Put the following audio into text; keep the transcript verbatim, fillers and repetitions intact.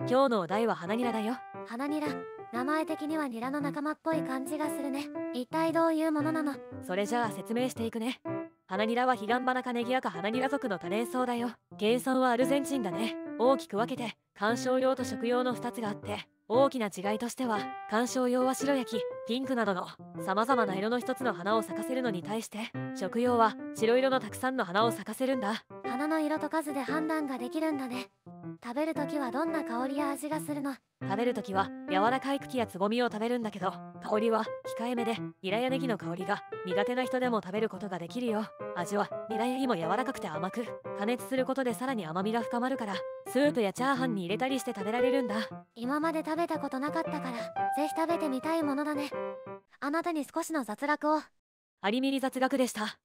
今日のお題は花ニラだよ。 花ニラ、名前的にはニラの仲間っぽい感じがするね。一体どういうものなの？ それじゃあ説明していくね。花ニラはヒガンバナ科ネギア科花ニラ属の多年草だよ。原産はアルゼンチンだね。大きく分けて観賞用と食用のふたつがあって、大きな違いとしては、観賞用は白や黄、ピンクなどの様々な色の一つの花を咲かせるのに対して、食用は白色のたくさんの花を咲かせるんだ。 花の色と数で判断ができるんだね。食べるときはどんな香りや味がするの？ 食べるときは柔らかい茎やつぼみを食べるんだけど、香りは控えめで、ニラやネギの香りが苦手な人でも食べることができるよ。味はニラやネギも柔らかくて甘く、加熱することでさらに甘みが深まるから、スープやチャーハンに入れたりして食べられるんだ。 今まで食べたことなかったから、ぜひ食べてみたいものだね。あなたに少しの雑学を。 アリミリ雑学でした。